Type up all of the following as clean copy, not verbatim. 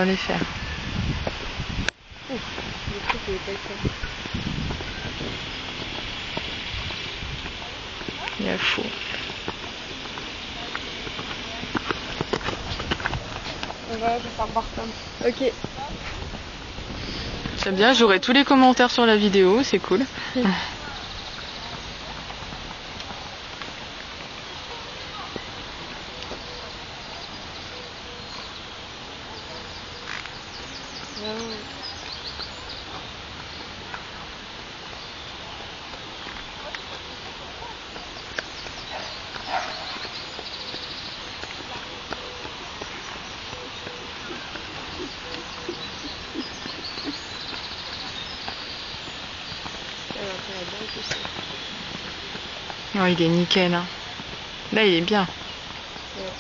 les faire. Le truc il est pas clair. Il y a fou. On va faire Barton. Ok. C'est bien, j'aurai tous les commentaires sur la vidéo, c'est cool. Non, il est nickel. Hein. Là, il est bien. Ouais.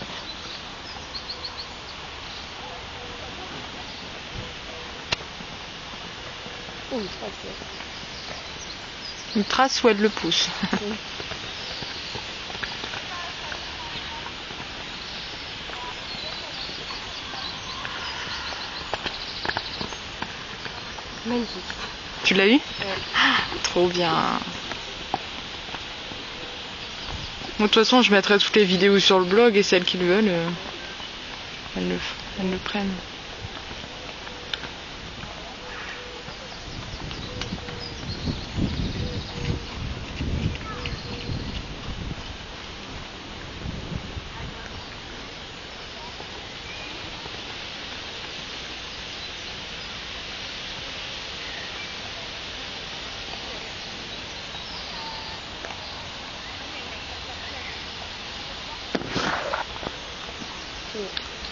Oh, il trace. Il trace ou elle le pousse. Magnifique. Tu l'as eu? Ouais. Trop bien. Bon, de toute façon, je mettrai toutes les vidéos sur le blog et celles qui le veulent, elles le prennent.